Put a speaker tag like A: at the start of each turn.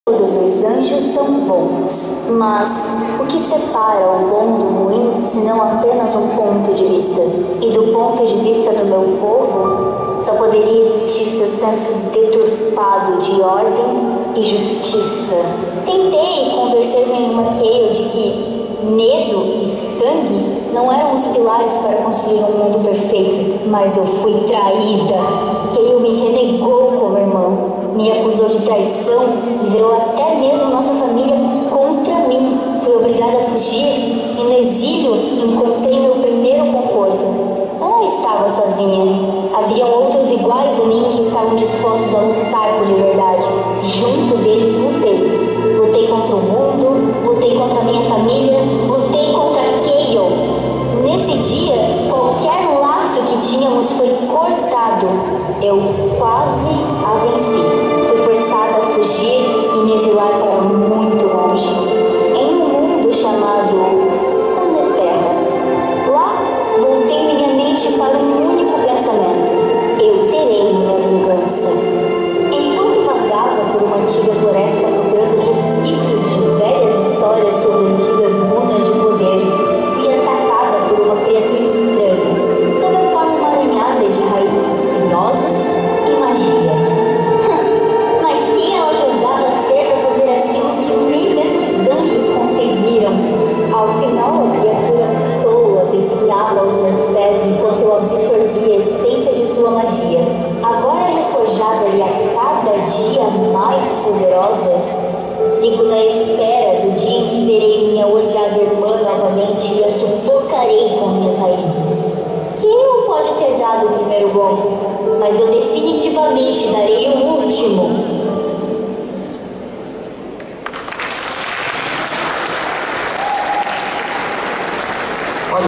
A: Todos os anjos são bons, mas o que separa o bom do ruim, senão apenas um ponto de vista? E do ponto de vista do meu povo, só poderia existir seu senso deturpado de ordem e justiça. Tentei convencer-me em Maqueio de que medo e sangue não eram os pilares para construir um mundo perfeito, mas eu fui traída. Keio me renegou como irmão, me acusou de traição e virou até mesmo nossa família contra mim. Fui obrigada a fugir e no exílio encontrei meu primeiro conforto. Eu não estava sozinha. Haviam outros iguais a mim que estavam dispostos a lutar por liberdade. Junto deles lutei. Lutei contra o mundo, lutei contra a minha família, lutei contra Keio. Nesse dia, qualquer laço que tínhamos foi cortado. Eu quase a venci. Fui forçada a fugir e me exilar para muito longe, em um mundo chamado Runeterra. Lá, voltei minha mente para um único pensamento: eu terei minha vingança. Enquanto vagava por uma antiga floresta procurando resquícios de velhas histórias sobre antigas runas de poder, fui atacada por uma criatura estranha, sob a forma emaranhada de raízes espinhosas e magia. Mas quem ela julgava ser para fazer aquilo que nem mesmo os anjos conseguiram? Ao final, a criatura tola definhava aos meus pés enquanto eu absorvia a essência de sua magia. Agora reforjada e a cada dia mais poderosa, sigo na espera do dia em que verei minha odiada irmã novamente e a sufocarei com minhas raízes. Keio pode ter dado o primeiro golpe, mas eu definitivamente darei o último.